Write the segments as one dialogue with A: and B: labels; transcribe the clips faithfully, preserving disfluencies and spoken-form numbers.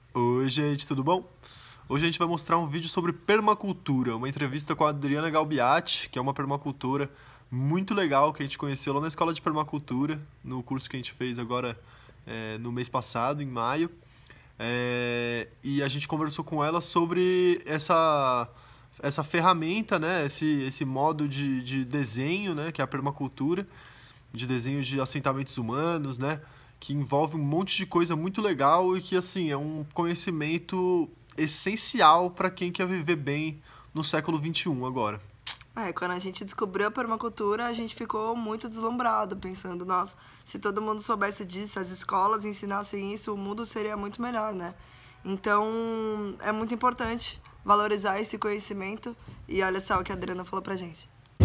A: Oi, gente, tudo bom? Hoje a gente vai mostrar um vídeo sobre permacultura, uma entrevista com a Adriana Galbiati, que é uma permacultora muito legal que a gente conheceu lá na escola de permacultura, no curso que a gente fez agora é, no mês passado, em maio. É, e a gente conversou com ela sobre essa, essa ferramenta, né? Esse, esse modo de, de desenho, né? Que é a permacultura, de desenho de assentamentos humanos, né? Que envolve um monte de coisa muito legal e que, assim, é um conhecimento essencial para quem quer viver bem no século vinte e um agora.
B: É, quando a gente descobriu a permacultura, a gente ficou muito deslumbrado, pensando, nossa, se todo mundo soubesse disso, as escolas ensinassem isso, o mundo seria muito melhor, né? Então, é muito importante valorizar esse conhecimento e olha só o que a Adriana falou pra gente.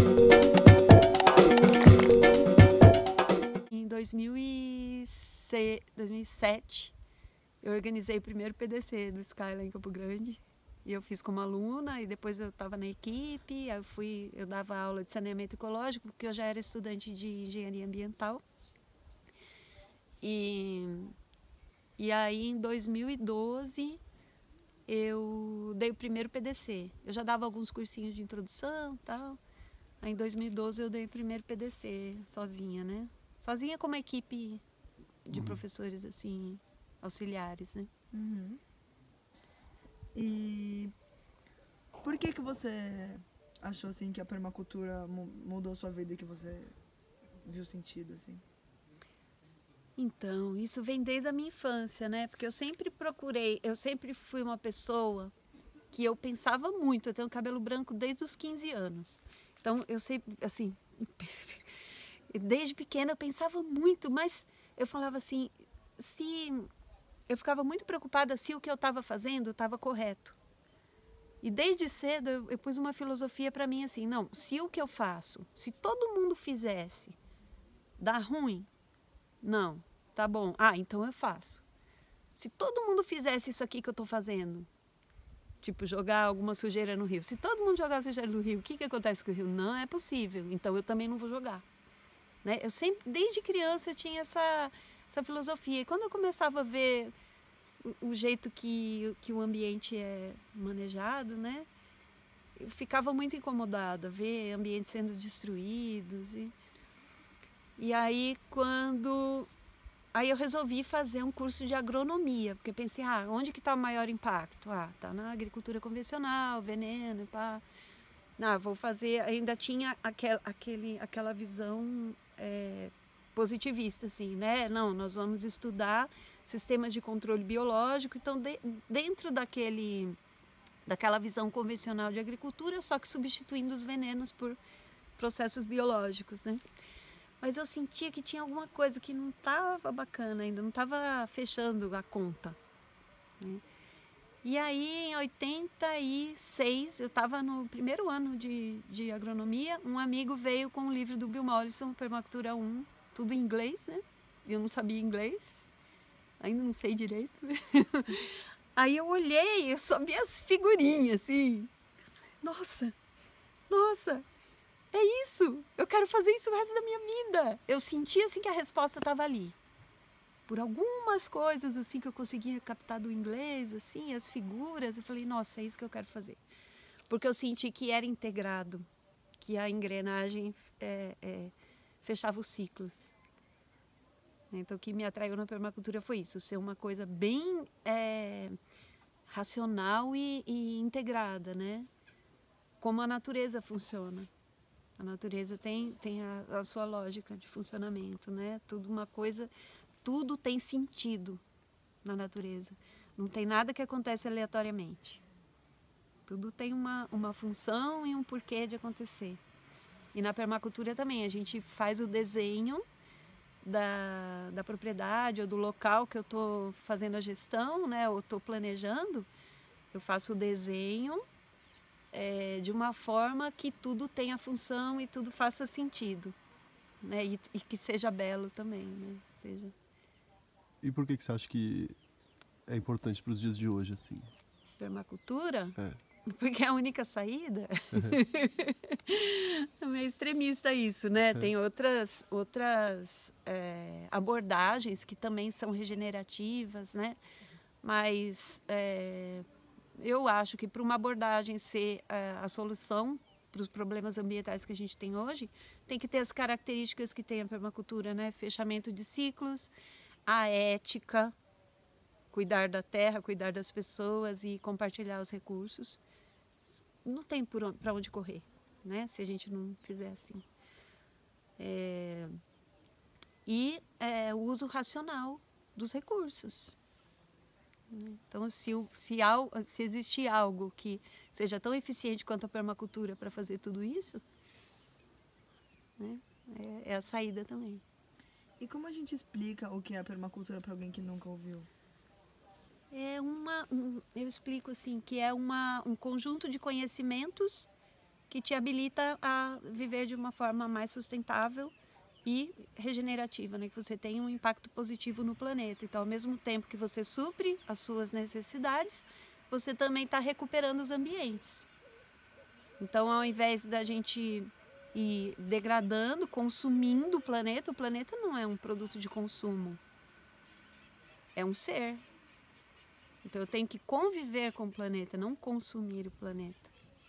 C: Em dois mil e sete, eu organizei o primeiro P D C do Sky lá em Campo Grande. E eu fiz como aluna, e depois eu estava na equipe, eu, fui, eu dava aula de saneamento ecológico, porque eu já era estudante de engenharia ambiental. E, e aí, em dois mil e doze, eu dei o primeiro P D C. Eu já dava alguns cursinhos de introdução e tal. Aí, em dois mil e doze, eu dei o primeiro P D C sozinha, né? Sozinha com uma equipe de
A: Uhum.
C: professores, assim, auxiliares, né?
B: Uhum. E por que que você achou assim que a permacultura mudou sua vida e que você viu sentido assim?
C: Então, isso vem desde a minha infância, né? Porque eu sempre procurei, eu sempre fui uma pessoa que eu pensava muito. Eu tenho cabelo branco desde os quinze anos. Então, eu sempre, assim, desde pequena eu pensava muito, mas eu falava assim, se eu ficava muito preocupada se o que eu estava fazendo estava correto. E desde cedo eu, eu pus uma filosofia para mim assim, não, se o que eu faço, se todo mundo fizesse, dá ruim? Não, tá bom. Ah, então eu faço. Se todo mundo fizesse isso aqui que eu estou fazendo, tipo jogar alguma sujeira no rio, se todo mundo jogar sujeira no rio, o que, que acontece com o rio? Não é possível, então eu também não vou jogar. Né? Eu sempre, desde criança eu tinha essa, essa filosofia. E quando eu começava a ver o, o jeito que, que o ambiente é manejado, né? Eu ficava muito incomodada, ver ambientes sendo destruídos. E, e aí, quando... Aí eu resolvi fazer um curso de agronomia, porque pensei, ah, onde que está o maior impacto? Ah, tá na agricultura convencional, veneno, pá. Não, vou fazer, ainda tinha aquel, aquele, aquela visão é, positivista, assim, né? Não, nós vamos estudar sistemas de controle biológico, então de, dentro daquele, daquela visão convencional de agricultura, só que substituindo os venenos por processos biológicos, né? Mas eu sentia que tinha alguma coisa que não estava bacana ainda, não estava fechando a conta, né? E aí, em oitenta e seis, eu estava no primeiro ano de, de agronomia, um amigo veio com o livro do Bill Mollison, Permacultura um, tudo em inglês, né? Eu não sabia inglês, ainda não sei direito. Aí eu olhei, eu só vi as figurinhas, assim. Nossa, nossa, é isso! Eu quero fazer isso o resto da minha vida. Eu senti, assim, que a resposta estava ali. Por algumas coisas assim que eu conseguia captar do inglês, assim, as figuras, eu falei, nossa, é isso que eu quero fazer. Porque eu senti que era integrado, que a engrenagem é, é, fechava os ciclos. Então, o que me atraiu na permacultura foi isso, ser uma coisa bem é, racional e, e integrada, né? Como a natureza funciona. A natureza tem, tem a, a sua lógica de funcionamento, né? Tudo uma coisa, tudo tem sentido na natureza. Não tem nada que acontece aleatoriamente. Tudo tem uma, uma função e um porquê de acontecer. E na permacultura também, a gente faz o desenho da, da propriedade ou do local que eu estou fazendo a gestão, né? Ou estou planejando. Eu faço o desenho é, de uma forma que tudo tenha função e tudo faça sentido. Né? E, e que seja belo também, né? Seja...
A: E por que, que você acha que é importante para os dias de hoje, assim?
C: Permacultura?
A: É.
C: Porque é a única saída. É meio extremista isso, né? Tem outras, outras é, abordagens que também são regenerativas, né? mas é, eu acho que para uma abordagem ser é, a solução para os problemas ambientais que a gente tem hoje, tem que ter as características que tem a permacultura, né? Fechamento de ciclos, a ética, cuidar da terra, cuidar das pessoas e compartilhar os recursos. Não tem para onde correr, né? Se a gente não fizer assim. É, e é, o uso racional dos recursos. Então, se, se, se existir algo que seja tão eficiente quanto a permacultura para fazer tudo isso, né, é, é a saída também.
B: E como a gente explica o que é a permacultura para alguém que nunca ouviu?
C: É uma, um, eu explico assim, que é uma, um conjunto de conhecimentos que te habilita a viver de uma forma mais sustentável e regenerativa, né? Que você tenha um impacto positivo no planeta. Então, ao mesmo tempo que você supre as suas necessidades, você também está recuperando os ambientes. Então, ao invés da gente ir degradando, consumindo o planeta, o planeta não é um produto de consumo, é um ser. Então, eu tenho que conviver com o planeta, não consumir o planeta.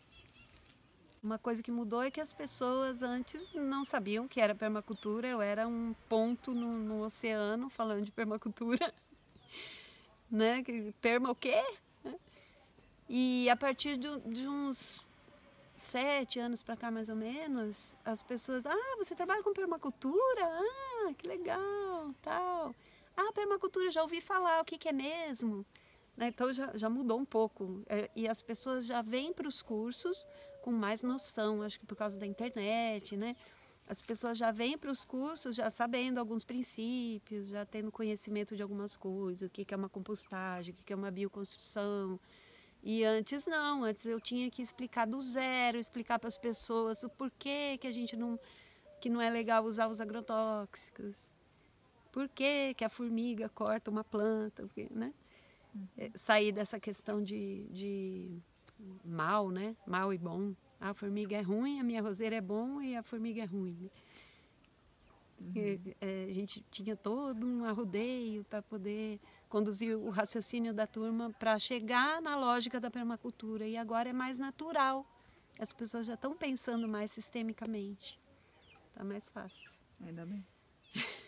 C: Uma coisa que mudou é que as pessoas antes não sabiam que era permacultura. Eu era um ponto no, no oceano falando de permacultura. Né? Perma o quê? E a partir de, de uns sete anos para cá, mais ou menos, as pessoas... Ah, você trabalha com permacultura? Ah, que legal, tal. Ah, permacultura, já ouvi falar, o que, que é mesmo? Né? Então já, já mudou um pouco. É, e as pessoas já vêm para os cursos com mais noção, acho que por causa da internet, né? As pessoas já vêm para os cursos já sabendo alguns princípios, já tendo conhecimento de algumas coisas, o que é uma compostagem, o que é uma bioconstrução. E antes não, antes eu tinha que explicar do zero, explicar para as pessoas o porquê que a gente não, que não é legal usar os agrotóxicos, por que que a formiga corta uma planta, né? É, sair dessa questão de, de mal, né? Mal e bom. A formiga é ruim, a minha roseira é bom e a formiga é ruim. Uhum. E, é, a gente tinha todo um arrodeio para poder conduzir o raciocínio da turma para chegar na lógica da permacultura. E agora é mais natural. As pessoas já estão pensando mais sistemicamente. Está mais fácil.
B: Ainda bem.